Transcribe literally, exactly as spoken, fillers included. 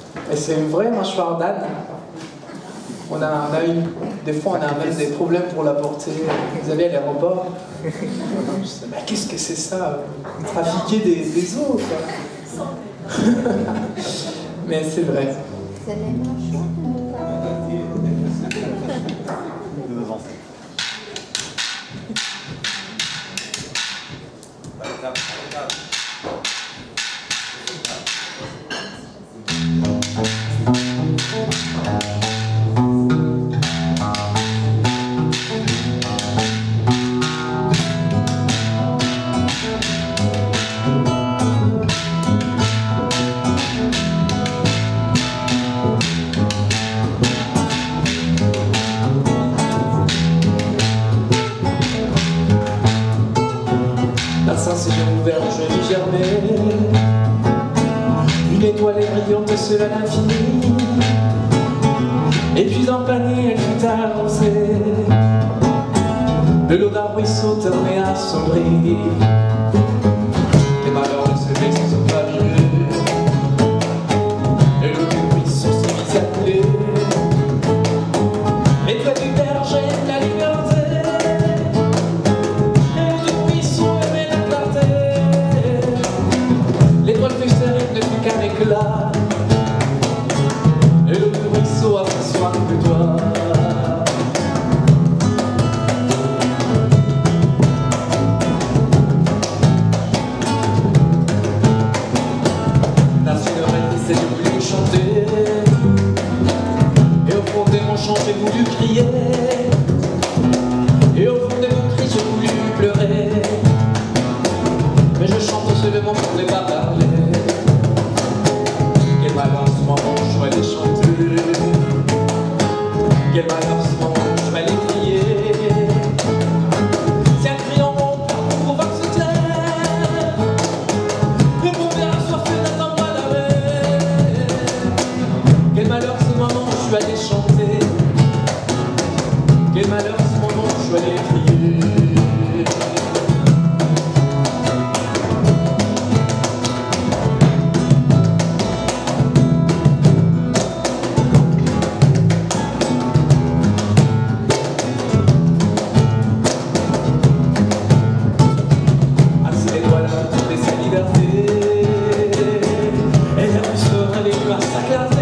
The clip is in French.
Et c'est une vraie mâchoire d'âne. On a, on a eu, des fois on a même des problèmes pour la porter. Vous allez à l'aéroport. Je dis, mais qu'est-ce que c'est ça? Trafiquer des, des os, quoi. Mais c'est vrai. Si j'ai ouvert, je vis germer. Une étoile est brillante seule à l'infini. Et puis dans le panier, elle fut arrosée de l'eau d'un ruisseau tourné assombri. Les malheurs de ce mec se sont pas vus. Et l'eau du ruisseau s'est mise à couler. L'étoile du berger l'alimentait. Là. Et le ruisseau a fait soin de toi. La sereine s'est voulu chanter. Et au fond de mon chant j'ai voulu crier. Et au fond de mon cri j'ai voulu pleurer. Mais je chante seulement pour ne pas parler. Quel malheur ce moment où je vais les chanter. Quel malheur ce moment où je vais les crier. Si un cri en mon parcours va se taire, et mon verre assoiffé n'attend pas la mer. Quel malheur ce moment où je vais les chanter. Quel malheur ce moment où je vais les crier. Et la rue sera les nuages s'acclater.